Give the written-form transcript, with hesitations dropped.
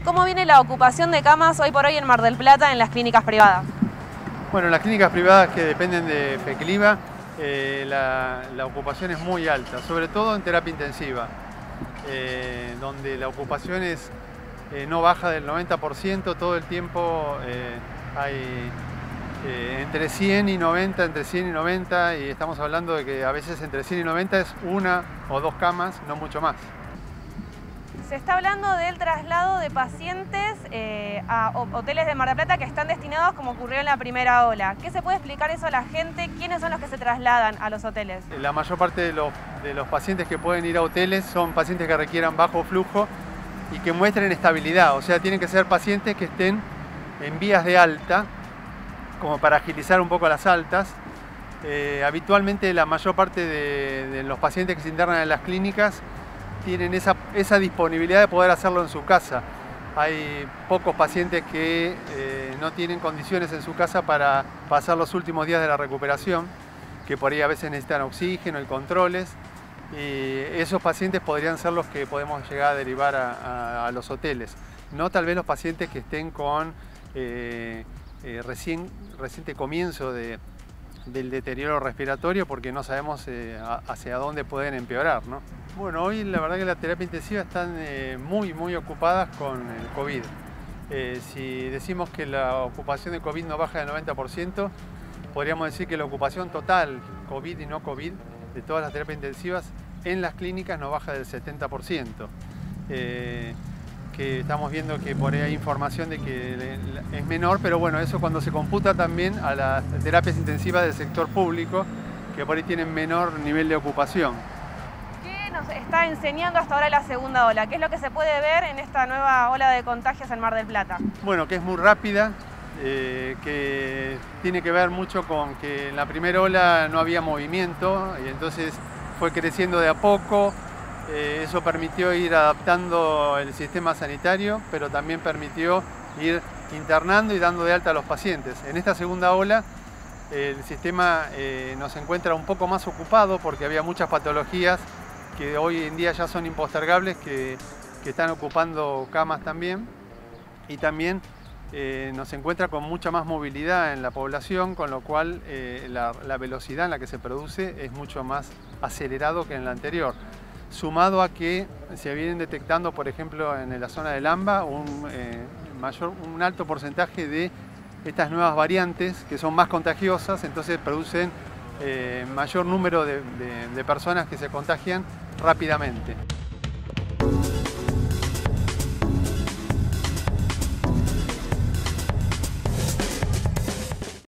¿Cómo viene la ocupación de camas hoy por hoy en Mar del Plata en las clínicas privadas? Bueno, en las clínicas privadas que dependen de FECLIVA, la ocupación es muy alta, sobre todo en terapia intensiva, donde la ocupación no baja del 90%, todo el tiempo hay entre 100 y 90, entre 100 y 90, y estamos hablando de que a veces entre 100 y 90 es una o dos camas, no mucho más. Se está hablando del traslado de pacientes a hoteles de Mar del Plata que están destinados como ocurrió en la primera ola. ¿Qué se puede explicar eso a la gente? ¿Quiénes son los que se trasladan a los hoteles? La mayor parte de los pacientes que pueden ir a hoteles son pacientes que requieran bajo flujo y que muestren estabilidad, o sea, tienen que ser pacientes que estén en vías de alta, como para agilizar un poco las altas. Habitualmente la mayor parte de los pacientes que se internan en las clínicas tienen esa disponibilidad de poder hacerlo en su casa. Hay pocos pacientes que no tienen condiciones en su casa para pasar los últimos días de la recuperación, que por ahí a veces necesitan oxígeno y controles, y esos pacientes podrían ser los que podemos llegar a derivar a los hoteles. No tal vez los pacientes que estén con reciente comienzo del deterioro respiratorio, porque no sabemos hacia dónde pueden empeorar, ¿no? Bueno, hoy la verdad que las terapias intensivas están muy ocupadas con el COVID. Si decimos que la ocupación de COVID no baja del 90%, podríamos decir que la ocupación total, COVID y no COVID, de todas las terapias intensivas en las clínicas no baja del 70%. Que estamos viendo que por ahí hay información de que es menor, pero bueno, eso cuando se computa también a las terapias intensivas del sector público, que por ahí tienen menor nivel de ocupación. ¿Qué nos está enseñando hasta ahora la segunda ola? ¿Qué es lo que se puede ver en esta nueva ola de contagios en Mar del Plata? Bueno, que es muy rápida, que tiene que ver mucho con que en la primera ola no había movimiento y entonces fue creciendo de a poco. Eso permitió ir adaptando el sistema sanitario, pero también permitió ir internando y dando de alta a los pacientes. En esta segunda ola el sistema nos encuentra un poco más ocupado porque había muchas patologías que hoy en día ya son impostergables, que están ocupando camas también, y también nos encuentra con mucha más movilidad en la población, con lo cual la velocidad en la que se produce es mucho más acelerado que en la anterior. Sumado a que se vienen detectando, por ejemplo, en la zona del AMBA, un alto porcentaje de estas nuevas variantes que son más contagiosas, entonces producen mayor número de personas que se contagian rápidamente.